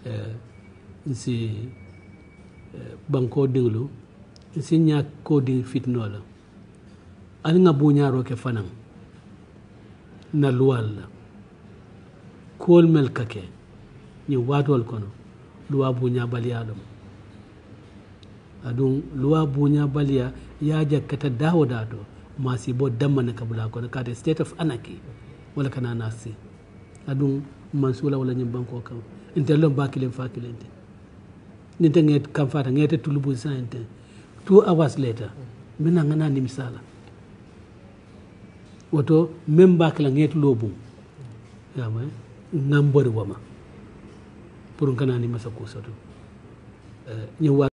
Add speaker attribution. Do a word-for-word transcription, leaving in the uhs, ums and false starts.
Speaker 1: nsi banko dinglu nsi nya ko ding fitnola ani nga buñaro ke fanan na luwal kol mel kake ni watol kono luwa buña baliya dum adun luwa buña baliya ya jakkata dawo dato masi bo damman kabula kono kate state of anarchy wala kana nasi adun mansula wala nyim banko kam intello bakile fakilente ninte nget kam fata ngete tulubu sante two hours later mina ngana ni misala woto memba kala nget lobu yama ngambori wama pour kana ni masako soto